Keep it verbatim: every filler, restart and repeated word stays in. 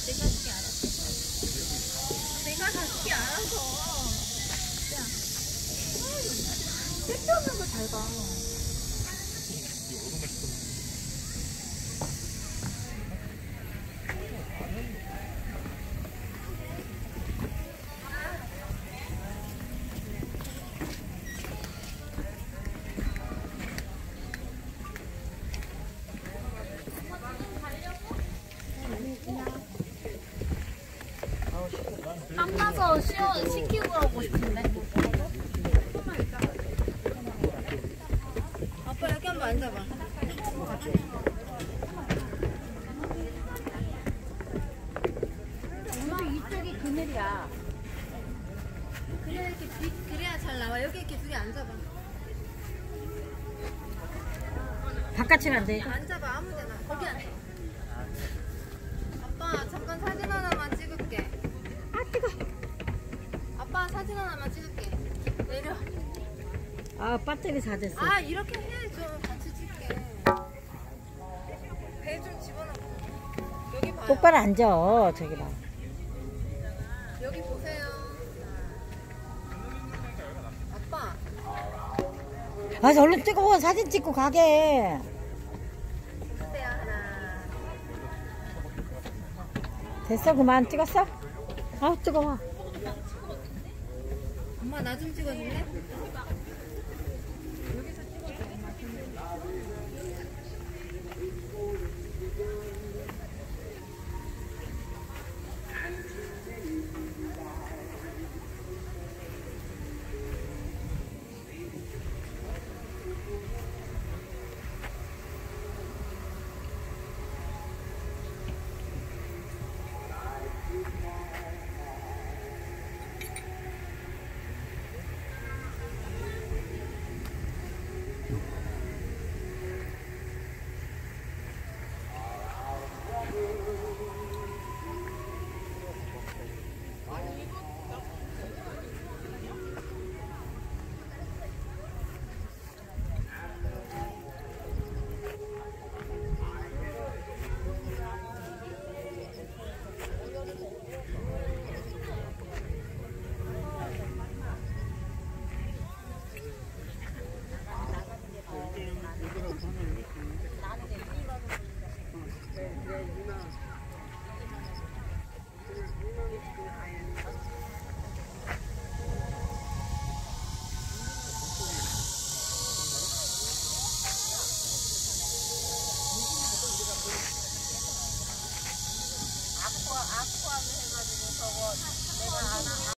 내가 하기 알았어. 내가 하기 알아서. 야, 쓸데없는 거 잘 봐. 땀나서 쉬어, 시키고 하고 싶은데. 아빠 여기 한번 앉아봐. 여기 이쪽이 그늘이야. 그래야 이렇게 빛, 그래야 잘 나와. 여기 이렇게 두 개 앉아봐. 바깥은 안 돼. 앉아봐, 아무 데나. 거기 앉아. 아빠, 잠깐 사진 하나만 찍을게. 아 뜨거. 아빠 사진 하나만 찍을게. 내려. 아 배터리 다 됐어. 아, 이렇게 해. 좀 같이 찍게. 배 좀 집어넣고. 여기 봐요. 똑바로 앉아. 저기 봐. 여기 보세요. 아빠. 아 얼른 뜨거워. 사진 찍고 가게. 보세요, 하나. 됐어 그만 찍었어? 아 뜨거워. 엄마 나 좀 찍어줄래? 아쿠아, 아쿠아를 해가지고 저거 내가 안